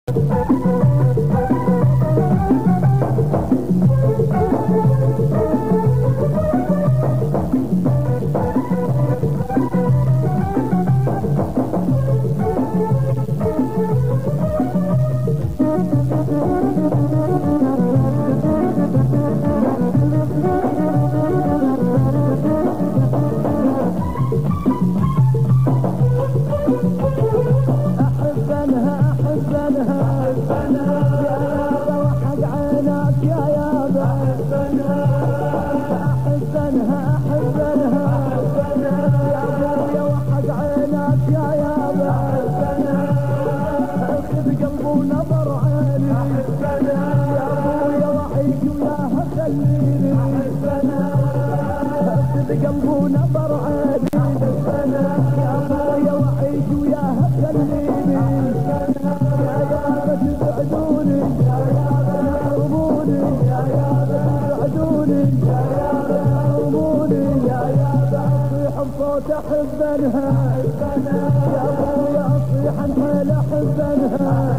قلبه نظر عادي يا ابويا وحيد وياها خليني يا يابا تبعدوني يا يابا تحرموني يا يابا تبعدوني يا يابا تحرموني يا يابا اصيح بصوت احبنها يا ابويا اصيح انحيل احبنها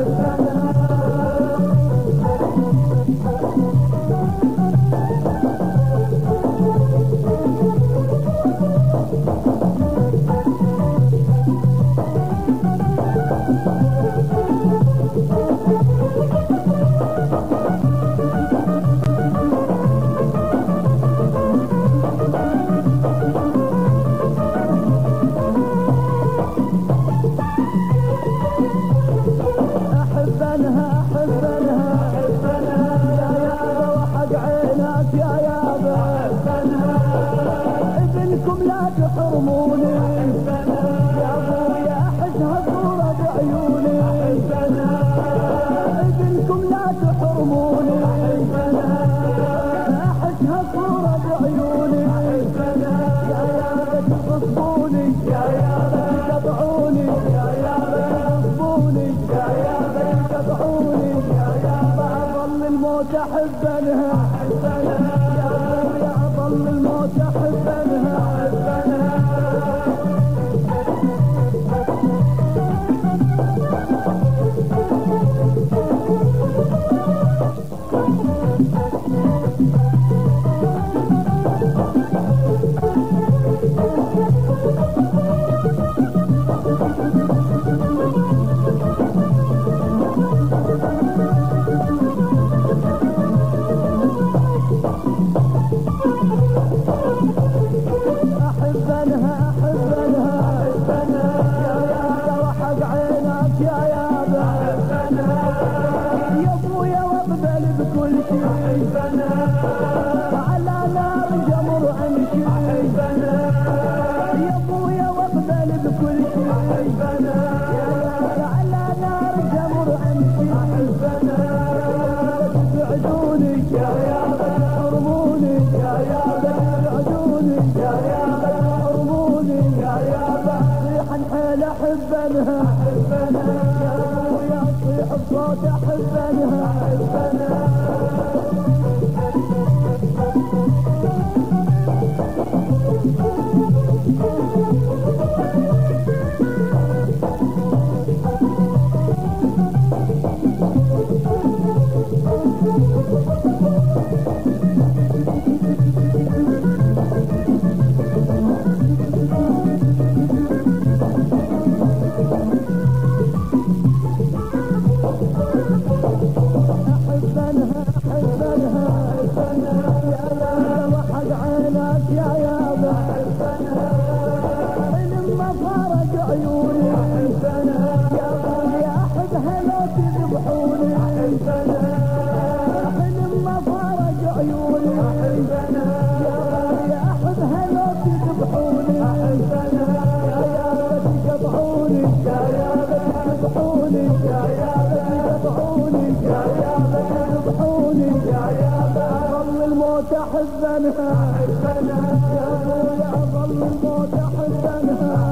تحرموني يا ابويا احسها صورة بعيوني ابنكم لا تحرموني احسها صورة بعيوني يا يابا تغصبوني يا يابا تقطعوني يا يابا تغصبوني يا يابا تقطعوني يا يابا اظل الموت احبنها يا ابويا اظل الموت احبنها على نار جمر امشي يا ابويا واقبل بكل شيء على نار جمر امشي تبعدوني يا يابا تحرموني يا يابا تبعدوني يا يابا تحرموني يا يابا اصيح انحيل احبنها يا ابويا اصيح بصوت احبنها أحبنها يا ابويا أظل الموت أحبنها